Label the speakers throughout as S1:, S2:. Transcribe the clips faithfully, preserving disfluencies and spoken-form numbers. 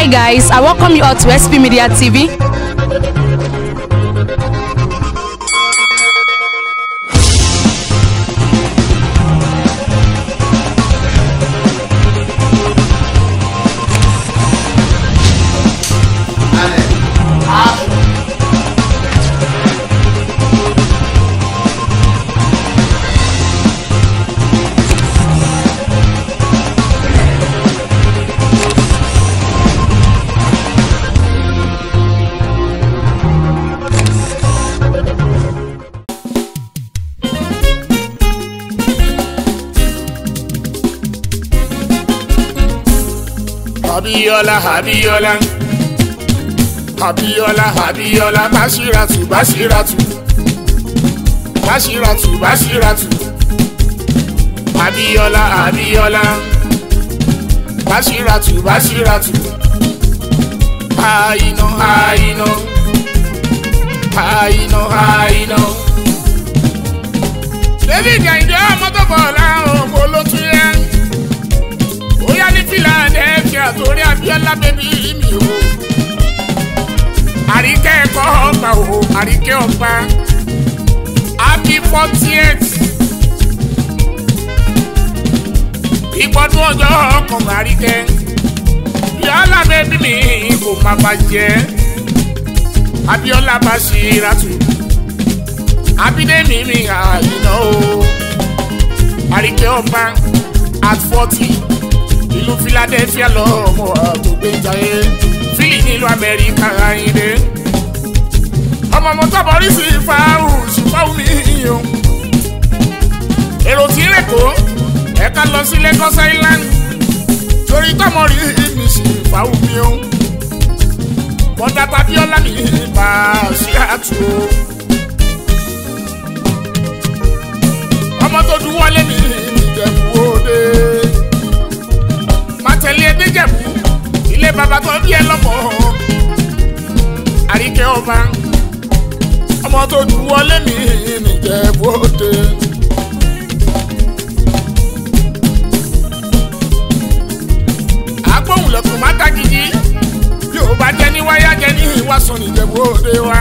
S1: Hi guys, I welcome you all to S P Media T V.
S2: Abiola, Abiola, Abiola, Abiola, Basiratu, Basiratu, Basiratu, Basiratu, Abiola, Abiola, Basiratu, Basiratu, I know, I know, I know, I know. David Gainde, Motobola, Bolotuya. Oya ní Philadelphia torí Abiola baby mi o. Àríkẹ́ ẹ̀kọ́ ọgbà o, àríkẹ́ ọgbà. Happy fortieth. Ìgbọ́dún ọjọ́ ọkàn àríkẹ́. Abiola baby mi kò má bàjẹ́. Abiola Basiratu. Abídẹ́mi mi àyìnà o. Àríkẹ́ ọgbà at forty. Ìlú Philadelphia lọ́mọ àtògbé jayé Philly nílùú Amẹ́ríkà ayíǹde ọmọ mọ́tàbọ̀rí sí fáwù sí fáwù mi o èrò tí ń rẹ̀kọ́ ẹ̀ka lọ sí Lagos Island torí tọ́mọ rí mi sí fáwù mi o mọ́tà Abiola mi Basiratu ọmọ tó dún wọlé mi Ìjẹ̀bú Òde. Tẹ̀lé Déjẹ̀bú ilé bàbá tó bí ẹ lọ́mọ Àríkẹ́ ọba ọmọ tó dùn wọlé mi n'Ìjẹ̀bú Òde. Agbóhùn lẹ́kùn má dàgìjì bí ó bá jẹ́ ní wáyà jẹ́ ní ìwàsàn n'Ìjẹ̀bú Òde wa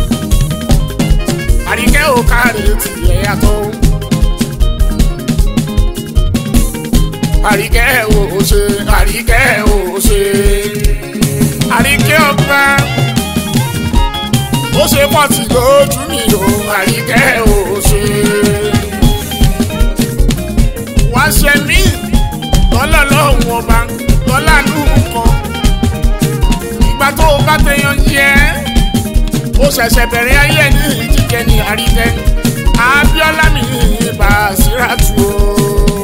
S2: Àríkẹ́ ò káre tìlẹ̀ yàtọ̀. Àríkẹ́ ò ṣe, Àríkẹ́ ò ṣe, Àríkẹ́ ọba ó ṣe pọ̀tì lójú mi o, Àríkẹ́ ò ṣe. Wá ṣe mí lọ́lọ́ lọ́hùn ọba lọ́lá lù kan. Ìgbà tó o bá tẹyàn yẹ ó ṣẹ̀ṣẹ̀ bẹ̀rẹ̀ ayé ní ìjíjẹ ní Àríkẹ́ Abiola mi Basiratu o.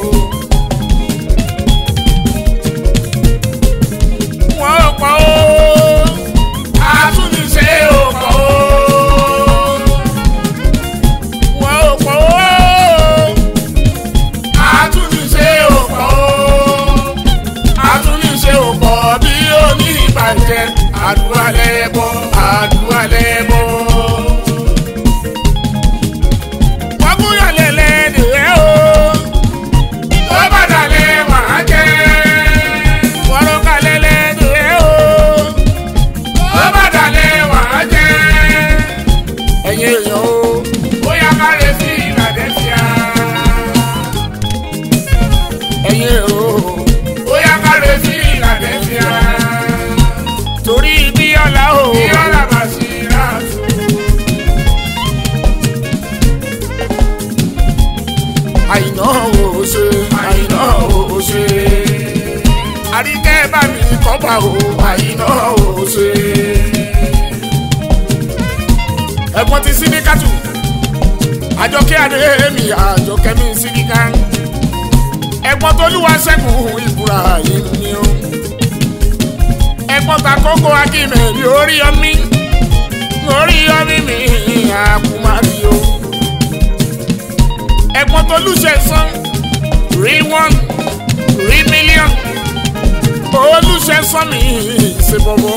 S2: Àríkẹ́ bá mi kọ́ba o, àyìnà ò ṣe. Ẹ̀gbọ́n ti Sídíkàtù, Àjọkẹ́ Adémi, Àjọkẹ́ mi Sídíkà. Ẹ̀gbọ́n Tolúwaṣẹ́gun Ibrahim ni o. Ẹ̀gbọ́n Takoko Akímẹ̀ ní Oríyọmí, Oríyọmí mi Àkùmárì o. Ẹ̀gbọ́n Tolúṣẹ̀san, real one, real million. Olúṣẹ̀san mi ṣe bọ̀bọ̀.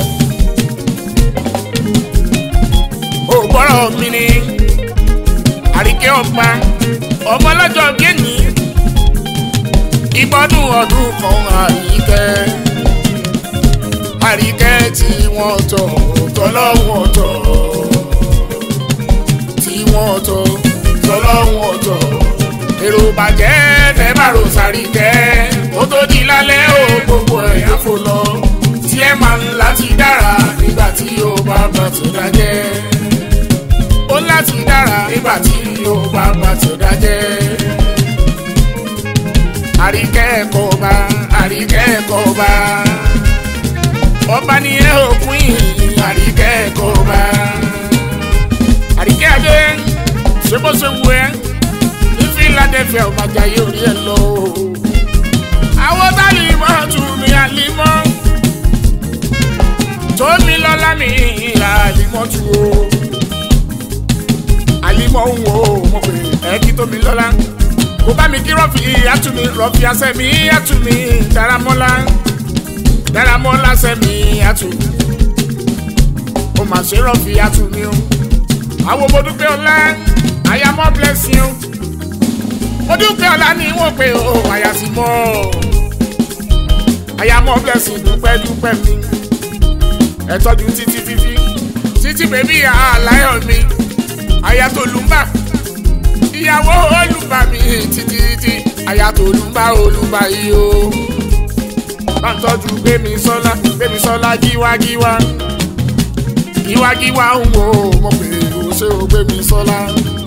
S2: Ó gbọ́rọ̀ mi ni Àríkẹ́ ọba ọmọ ọlọ́jọ́ bí ẹni ìgbọ́dún ọdún kan Àríkẹ́ Àríkẹ́. tí wọ́n tọ̀ tọ́lọ́hún ọ̀tọ̀ tí wọ́n tọ̀ tọ́lọ́hún ọ̀tọ̀ èrò bàjẹ́ tẹ́ bá rò sáré kẹ́ ó tó di lálẹ́ ó gbogbo ẹ̀yà fò lọ tí ẹ máa ń láti dára nígbà tí ó bá bá tó dájẹ́ ó láti dára nígbà tí ó bá bá tó dájẹ́ àríkẹ́kọ̀ọ́ bá àríkẹ́kọ̀ọ́ bá ọba ni ẹ òkun yìí àríkẹ́kọ̀ọ́ bá àríkẹ́ adé ṣé bó ṣe wù ẹ́ ní Philadelphia ọba jayé orí ẹ lọ àwọn táyì mọ́ tún mi àlímọ́ tó mi lọ́lá mi àlímọ́ tu o àlímọ́ ń wo mo pè ẹ́ kí tó mi lọ́lá kò bá mi kí rọ́ọ̀fì àtúmí rọ́ọ̀fì àṣẹmí àtúmí Dáramọ́lá Dáramọ́lá ṣẹmí àtú ó mà ṣe rọ́ọ̀fì àtúmí o àwọn mo dúpẹ́ ọlá àyàmọ́ blessing o mo dúpẹ́ ọlá ni wọ́n pe o àyàsí mọ́ àyàmọ́ blessing dúpẹ́ dúpẹ́ mi ẹ tọ́jú títí títí títí bèbí àláyọ̀ mi àyà tó lùmbà ìyàwó olùbà mi títí títí àyà tó lùmbà olùbà yìí o bá ń tọ́jú gbémi sọ́lá gbémi sọ́lá gíwágíwá gíwágíwá ń wò mo pè ó ṣé o gbémi sọ́lá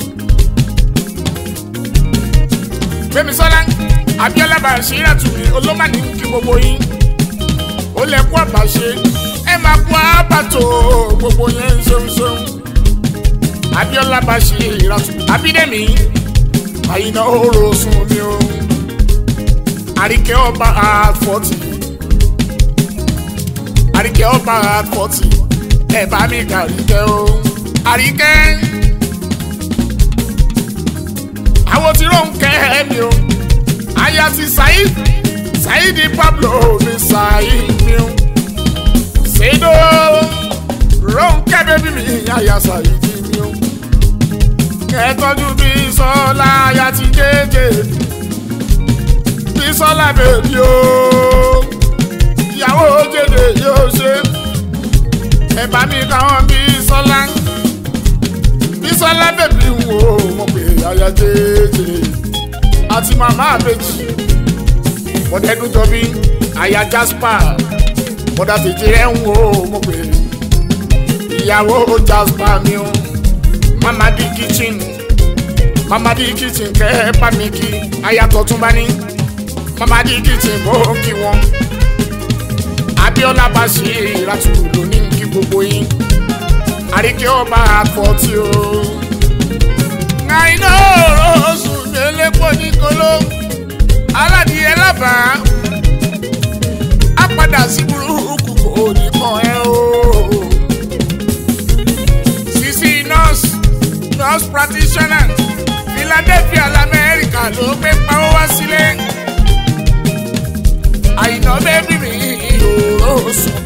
S2: gbémi sọ́lá Abíọ́lá Bàṣírà tùmí olómàní kí gbogbo yín ó lẹ kú àbàṣe ẹ máa kú àbàtò gbogbo yẹn ń ṣeun ṣeun Abíọ́lá Bàṣírà tùmí Abídẹ́mi àyìnà òrò sùn mi o àríkẹ́ ọba at forty àríkẹ́ ọba at forty ẹ bá mi kà àríkẹ́ o àríkẹ́ àwọn tí ló ń kẹ́ mi o àyà ti Saheed Saheed Pablo mi Saheed mi o ṣèdó Rónkẹ́ bébí mi àyà Saheed mi o kẹ́tọ́jú bí Sọ́lá àyà ti kéde bí Sọ́lá bèbí o ìyàwó jèdè yóò ṣe ẹ bá mi káwọn bí Sọ́lá bí Sọ́lá bèbí ń wò mo pè àyà jèjè àti màmá àbèjì bọ́dẹ́dún tọ́bí àyà Jasper bọ́dà tètè rẹ̀ ń wò mo pè ìyàwó Jasper mi o Mama di kitchen Mama di kitchen kẹ́ bá mi kí àyà tọ̀tún bá ní Mama di kitchen bó kí wọn Abíọ́lá Bàṣírà tù lónìí kí gbogbo yín àríkẹ́ ọba àfọ̀tí o àìná oṣù lélẹ́pọ̀ ní kolo aládìyẹ lábàá á padà sí burúkú kò ní kan ẹ o Sisi nurse nurse practitioner Philadelphia lamẹ́ríkà ló gbé pawọ́ wá sílé àìná bẹ́bí mi òró sùn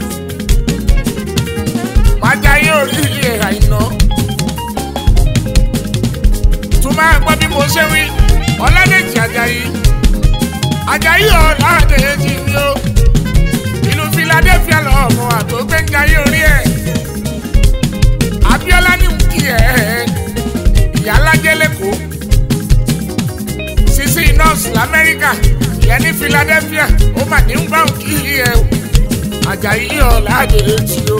S2: wájà yóò rí ẹ̀ àìná tún máa gbọ́ bí mo ṣe wí Ọládèjì Àjàyí Àjàyí Ọládèjì mi o ìlú Philadelphia lọ́mọ àtògbẹ́njayé orí ẹ̀ Abíọ́lá ní kí ẹ̀ ìyá alájẹ́ lẹ́kọ̀ọ́ Sisi nurse lamẹ́ríkà ìyẹn ní Philadelphia ó mà ní ń bá òun kí ẹ̀ o Àjàyí Ọládèjì o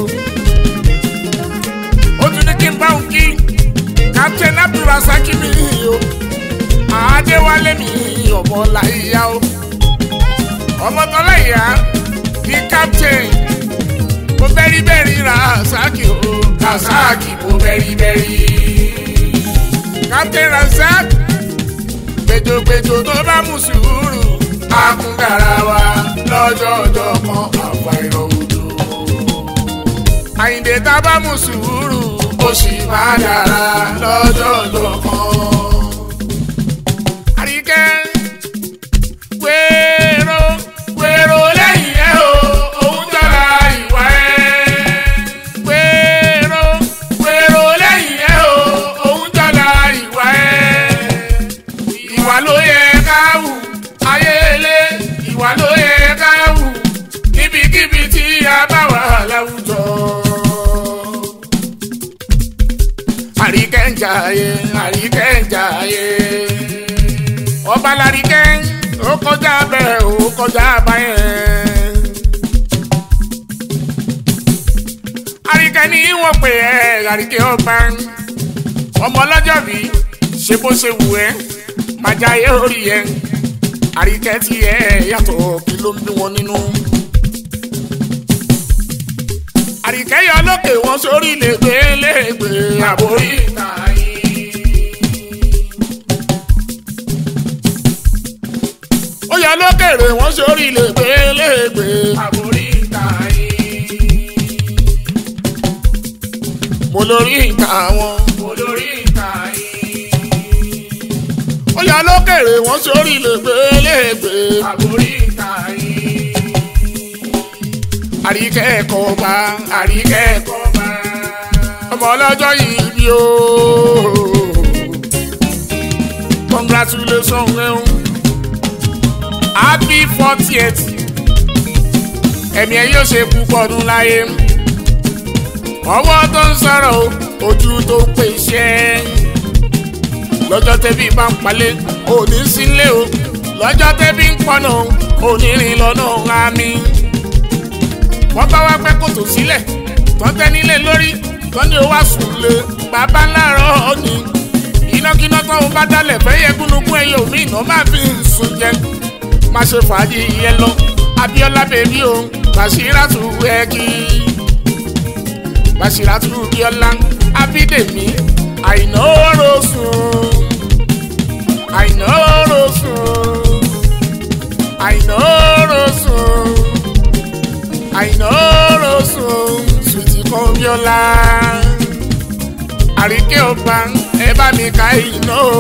S2: ó tún ní kí n bá òun kí Captain Abdulrasaki mi o Adéwálé mi ọmọ láyà o ọmọ tọ́lá ìyá ní Captain mo bẹ́rí bẹ́rí Rasaki o Rasaki mo bẹ́rí bẹ́rí Captain Razak gbẹdọgbẹdọ tó bá mú sùúrù akúndàrà wa lọ́jọ́ ọjọ́ kan àfàìrọ̀ òjò Àyìndé tá bá mú sùúrù ó sì máa dára lọ́jọ́ ọjọ́ kan. Àríkẹ́ wéró wéró lẹ́yìn ẹ̀ o òun jọra ìwà ẹ̀. Wéró wéró lẹ́yìn ẹ̀ o òun jọra ìwà ẹ̀. Ìwà ló yẹ ká wù ayé ilé ìwà ló yẹ ká wù níbikíbi tí a bá wà láwùjọ. jàyè Àríkẹ́ jàyè ọba l'Àríkẹ́ ó kọjá bẹ́ẹ̀ ó kọjá báyẹn. Àríkẹ́ ní wọ́n pè ẹ́ Àríkẹ́ ọba ọmọ ọlọ́jọ́ bí ṣe bó ṣe wù ẹ́ máa jayé orí ẹ̀ Àríkẹ́ tí ẹ yàtọ̀ kí ló ń bí wọn nínú. Àríkẹ́ yọ lókè wọn sórí lẹ́gbẹ̀lẹ́gbẹ̀ àbórí ìta yìí. ó yọ lókèrè wọn sórí lẹ́gbẹ̀lẹ́gbẹ̀ àbórí ìta yìí. mo lórí ìta wọn. mo lórí ìta yìí. ó yọ lókèrè wọn sórí lẹ́gbẹ̀lẹ́gbẹ̀ àbórí ìta yìí. Àríkẹ́ kọba Àríkẹ́ kọba ọmọ ọlọ́jọ́ yìí bí o. Congratulations lẹ́hún happy fortieth ẹ̀mí ẹ̀ yóò ṣe púpọ̀ ọdún láyé. ọwọ́ tó ń sọ̀rọ̀ ojú tó ń pè iṣẹ́ lọ́jọ́ tẹ́bí bá ń palẹ̀ òní sílé o lọ́jọ́ tẹ́bí ń pọ̀nà òní rìn lọ́nà àmì. wọ́n bá wá pẹ́ kòtò sílẹ̀ tán tẹ́ nílé lórí tán ní o wá sùn lé bàbá ńláàrọ̀ ni inákiná tán o bá dálẹ̀ fẹ́ yẹ gúnugún ẹyẹ omi iná máa fi ń sùn jẹ. má ṣe fàájì yẹn lọ Abíọ́lá bèbí o Bàṣírátù ẹ̀kí Bàṣírátù Bíọ́lá Abídèmí Àìná Orosùn Àìná Orosùn Àìná Orosùn Àìná Orosùn sùtì kan Bíọ́lá Àríkẹ́ ọba ẹ bá mi ka Àìná o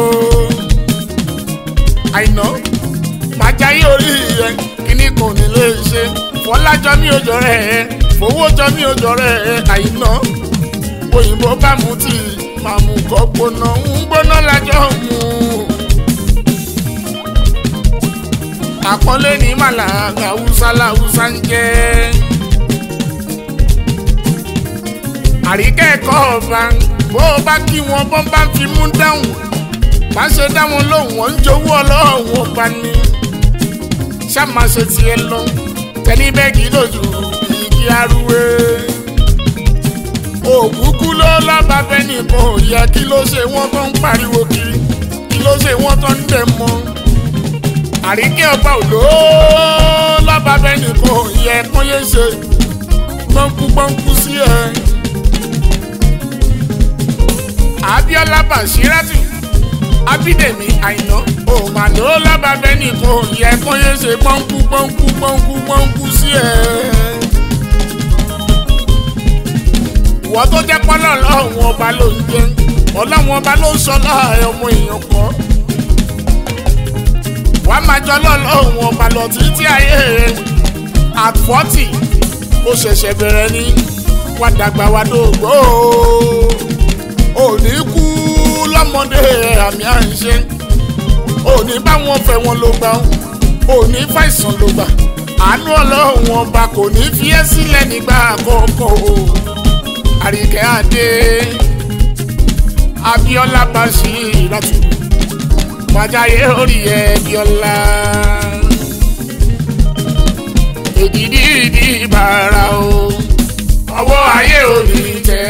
S2: Àìná máa jayé orí rẹ kíní kò ní lè ṣe fọlájọ mi ò jọ rẹ fowó jọ mi ò jọ rẹ Àìná òyìnbó bá mu tí máa mú kọ́ gbóná ń gbóná lájọ mu àpọ́nlé ní màlàgà Haúsá làwùsá ń jẹ́. Àríkẹ́ kọ́ ọba bó o bá kí wọn bọ́n bá fi mú dáhùn bá ṣe dá wọn lóhùn wọn ń jowó ọlọ́run ọba ni ṣáma ṣe tiẹ̀ lọ tẹ́lí bẹ́ẹ̀gì lójú igi arúwé òkúkú ló lọ́ba bẹ́ẹ̀ nìkan ò yẹ kí ló ṣe wọ́n tó ń pariwo kiri kí ló ṣe wọ́n tó ń dẹ̀ mọ́. Àríkẹ́ ọba òlò lọ́ba bẹ́ẹ̀ nìkan ò yẹ kán yé ṣe gbọ́nkú gbọ́nkú sí ẹ. Abíọ́lá Bàṣírátù Abídèmí Àìná òmàdó lọ́ba bẹ́ẹ̀ nìkan ò yẹ kán yé ṣe gbọ́nkú gbọ́nkú gbọ́nkú gbọ́nkú sí ẹ. ìwọ tó jẹ́ pọ́nlọ́ ọlọ́run ọba ló ń jẹ́ ọlọ́run ọba ló ń sọ láàrin ọmọ èèyàn kan. wà á máa jọ lọ́lọ́run ọba lọ títí ayé rẹ̀ at forty ó ṣẹ̀ṣẹ̀ bẹ̀rẹ̀ ní wà dàgbà wà dògbò ò ní kú lọ́mọdé àmì àìṣe ò ní bá wọn fẹ́ wọn ló gbà ò ní fàìsàn ló gbà àánú ọlọ́run ọba kò ní fi ẹ́ sílẹ̀ nígbà àkọ́kọ́ o. Àríkẹ́ adé Abíọ́lá Bàṣírátù májàyé orí ẹ Bíọ́lá èdìdí ìdí ìbára o ọwọ́ ayé òní tẹ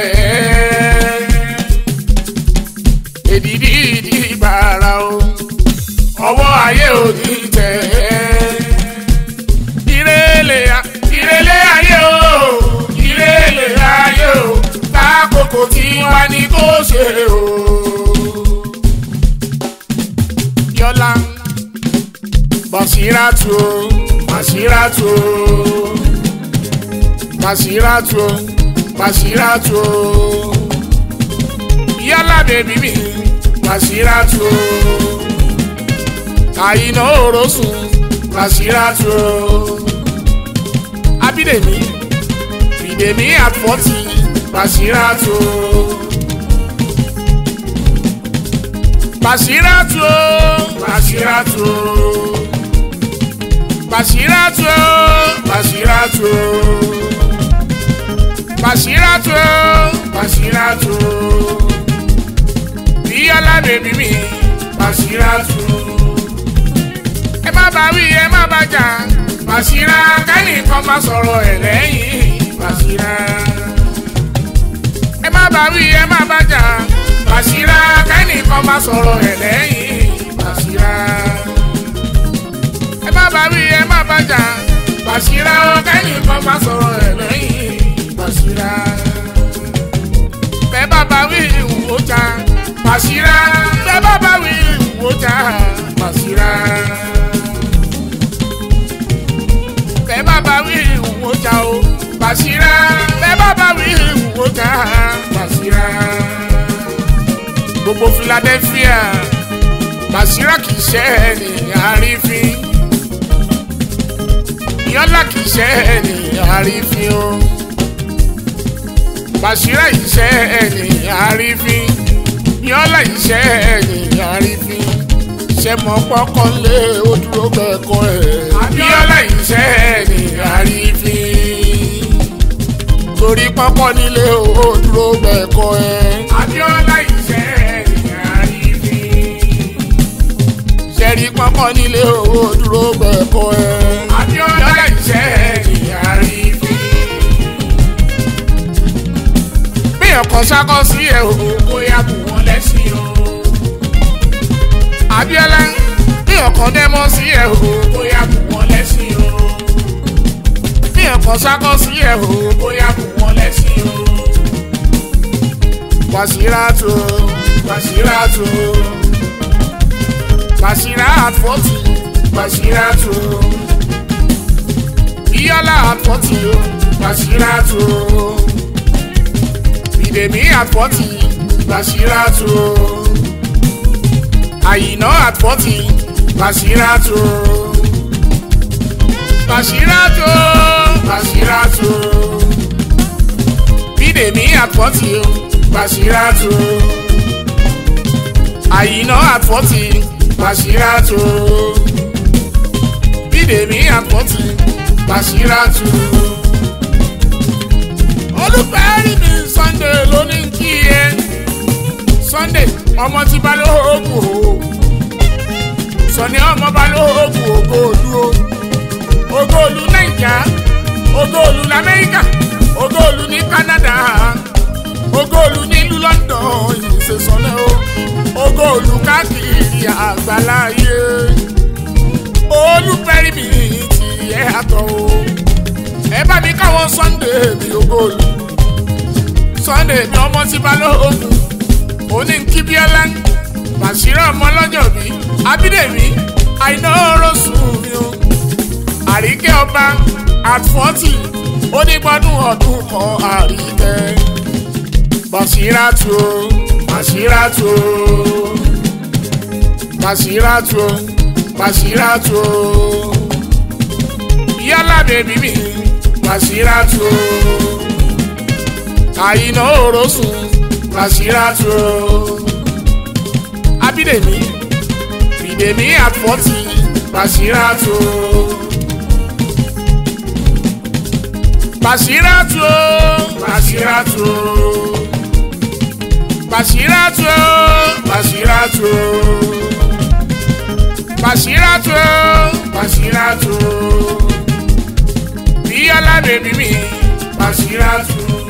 S2: èdìdí ìdí ìbára o ọwọ́ ayé òní tẹ ìrẹ̀lẹ̀ ìrẹ̀lẹ̀ ayé o ìrẹ̀lẹ̀ ayé o tákòkò tí wá ní kó ṣe o. Bíọ́lá Bàṣírátù Bàṣírátù Bàṣírátù Bàṣírátù Bíọ́lá bèbí mi Bàṣírátù Àìná Orosùn Bàṣírátù Abídèmí Bídèmí at forty Bàṣírátù Bàṣírátù Bàṣírátù Bàṣírátù Bàṣírátù Bàṣírátù Bàṣírátù Bíọ́lá bèbí mi Basiratu. Ẹ má bá wí ẹ má bá jà Basira kẹ́nìkan má sọ̀rọ̀ ẹ̀ lẹ́yìn Basira. Ẹ má bá wí ẹ má bá jà Basira kẹ́nìkan má sọ̀rọ̀ ẹ̀ lẹ́yìn Basira. Ẹ má bá wí ẹ má bá jà Basira kẹ́nìkan má sọ̀rọ̀ ẹ̀ lẹ́yìn Basira. Bẹ́ẹ̀ bá bá wí ìwò jà Basira. Bẹ́ẹ̀ bá bá wí ìwò jà Basira. Bẹ́ẹ̀ bá bá wí ìwò jà o Basira. Bẹ́ẹ̀ bá bá wí ìwò jà Basira. Gbogbo Philadelphia Basira kì í ṣe ẹni àrífín. Bíọ́lá kì í ṣe ẹni àrífín o. Basira yìí ṣe ẹni àrífín. Bíọ́lá yìí ṣe ẹni àrífín. Ṣé mo pọ́kọ́ lé ó dúró bẹ́ẹ̀kọ́ ẹ̀. Bíọ́lá yìí ṣe ẹni àrífín. Torí pọ́kọ́ nílé ó dúró bẹ́ẹ̀kọ́ ẹ̀. Bíọ́lá yìí ṣe ẹni àrífín. Ṣẹ́rí pọ́kọ́ nílé ó dúró bẹ́ẹ̀kọ́ ẹ̀. Bíọ́lá yìí ṣe ẹni àrífín. Bíyàn kan ṣákọ́ sí ẹ̀ o bóyá kò wọ́n lẹ́sìn o. Abíọ́lá bíyàn kan dẹ́mọ́ sí ẹ̀ o bóyá kò wọ́n lẹ́sìn o. Bíyàn kan ṣákọ́ sí ẹ̀ o bóyá kò wọ́n lẹ́sìn o. Basiratu Basiratu Basira at forty Basiratu. Bíọ́lá at forty Basiratu. Bídèmí at forty Basiratu. Àyìnà at forty Basiratu. Basiratu Basiratu. Bídèmí at forty Basiratu. Àyìnà at forty Basiratu. Bídèmí at forty Basiratu. Olùfẹ́rí mi Sunday lónìí kí ẹ. Sunday ọmọ tí Balógun o. Sọ̀ni ọmọ Balógun Ògòòlù o. Ògòòlù Naija, Ògòòlù l'Amẹ́ríkà, Ògòòlù ní Canada, Ògòòlù nílùú London ìṣèṣọ́lẹ̀ o. Ògòòlù káàkiri àgbáláyé. Olùfẹ́rí mi ti ẹ̀ àtọ̀ o. Ẹ bá mi káwọn Sunday mi Ògòòlù. Sunday mi ọmọ tí Balógun. Òní ń kí Bíọ́lá. Basira ọmọ lọ́jọ́ bí. Abídèmí àìná orosùn mi o. Àríkẹ́ ọba at forty. Onígbọ́dún ọdún kan Àríkẹ́. Basiratu Basiratu Basiratu Basiratu. Bíọ́lá bèbí mi Basiratu. Àyìnà orosùn Basiratu. Abídèmí Bídèmí at forty Basiratu. Basiratu Basiratu Basiratu Basiratu Basiratu Basiratu. Bíọ́lá bèbí mi Basiratu.